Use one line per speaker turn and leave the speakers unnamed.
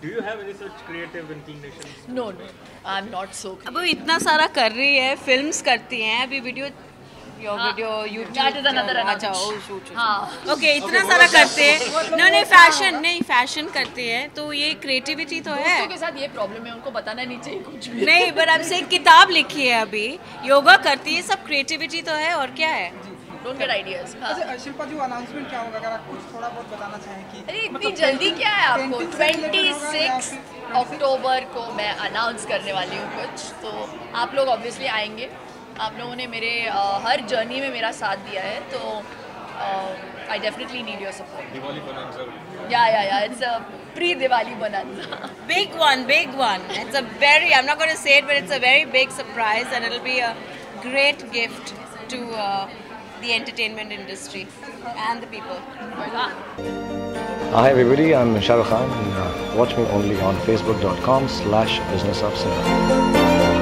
Do you have any such creative inclinations?
No, I'm not so.
अब वो इतना सारा कर रही है, फिल्म्स करती हैं, अभी video YouTube
That is another
अच्छा
शूट। हाँ।
ओके इतना सारा करते हैं नहीं फैशन करते हैं तो ये क्रिएटिविटी तो है।
दोस्तों के साथ ये प्रॉब्लम है, उनको बताना नहीं चाहिए कुछ भी।
नहीं बट अब से किताब लिखी है अभी, योगा करती है, सब क्रिएटिविटी तो है और क्या है।
Don't get ideas।
अच्छा शिल्पा जी, अनाउंसमेंट क्या होगा, अगर आप कुछ थोड़ा बहुत बताना चाहें कि
अरे इतनी जल्दी क्या है आपको? 26 अक्टूबर को मैं अनाउंस करने वाली हूँ कुछ, तो आप लोग ऑब्वियसली आएंगे। आप लोगों ने मेरे हर जर्नी में मेरा साथ दिया है, तो I definitely need your support.
Diwali bonanza.
या it's a pre Diwali bonanza.
Big one. It's a very, I'm not going to say it, but it's a very big surprise and it'll be a great gift to the entertainment industry and the people.
Hi everybody, I'm Shah Rukh Khan. Watch me only on facebook.com/businessofcinema.